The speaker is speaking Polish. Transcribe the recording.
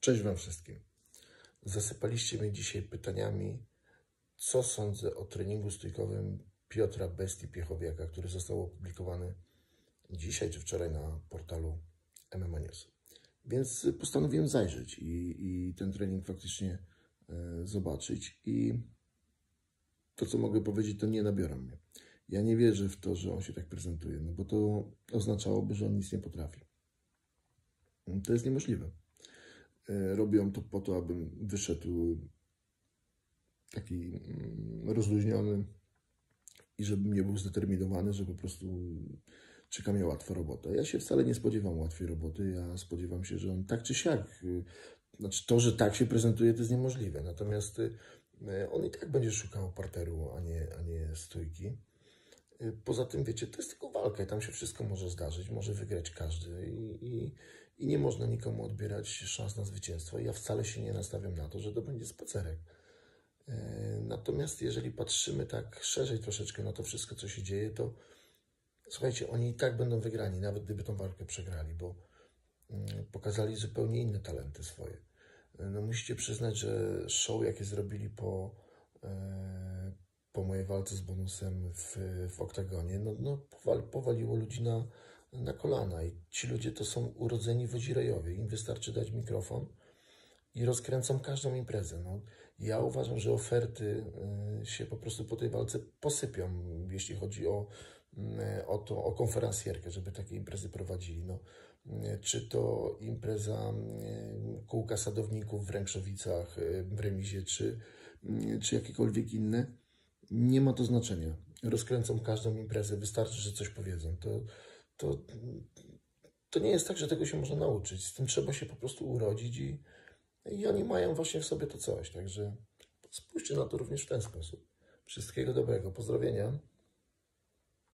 Cześć Wam wszystkim. Zasypaliście mnie dzisiaj pytaniami, co sądzę o treningu stójkowym Piotra Bestii Piechowiaka, który został opublikowany dzisiaj czy wczoraj na portalu MMA News. Więc postanowiłem zajrzeć i ten trening faktycznie zobaczyć. I to, co mogę powiedzieć, to nie nabiorą mnie. Ja nie wierzę w to, że on się tak prezentuje, no bo to oznaczałoby, że on nic nie potrafi. To jest niemożliwe. Robią to po to, abym wyszedł taki rozluźniony i żebym nie był zdeterminowany, że po prostu czeka mnie łatwa robota. Ja się wcale nie spodziewam łatwej roboty. Ja spodziewam się, że on tak czy siak, znaczy to, że tak się prezentuje, to jest niemożliwe. Natomiast on i tak będzie szukał parteru, a nie stójki. Poza tym, wiecie, to jest tylko walka i tam się wszystko może zdarzyć, może wygrać każdy i nie można nikomu odbierać szans na zwycięstwo. Ja wcale się nie nastawiam na to, że to będzie spacerek. Natomiast jeżeli patrzymy tak szerzej troszeczkę na to wszystko, co się dzieje, to słuchajcie, oni i tak będą wygrani, nawet gdyby tą walkę przegrali, bo pokazali zupełnie inne talenty swoje. No musicie przyznać, że show, jakie zrobili po mojej walce z bonusem w oktagonie, powaliło ludzi na kolana. I ci ludzie to są urodzeni wodzirejowie. Im wystarczy dać mikrofon i rozkręcą każdą imprezę. No, ja uważam, że oferty się po prostu po tej walce posypią, jeśli chodzi o konferencjerkę, żeby takie imprezy prowadzili. No, czy to impreza kółka sadowników w Rększowicach, w Remizie, czy jakiekolwiek inne, nie ma to znaczenia. Rozkręcą każdą imprezę, wystarczy, że coś powiedzą. To nie jest tak, że tego się można nauczyć. Z tym trzeba się po prostu urodzić i oni mają właśnie w sobie to coś. Także spójrzcie na to również w ten sposób. Wszystkiego dobrego. Pozdrowienia.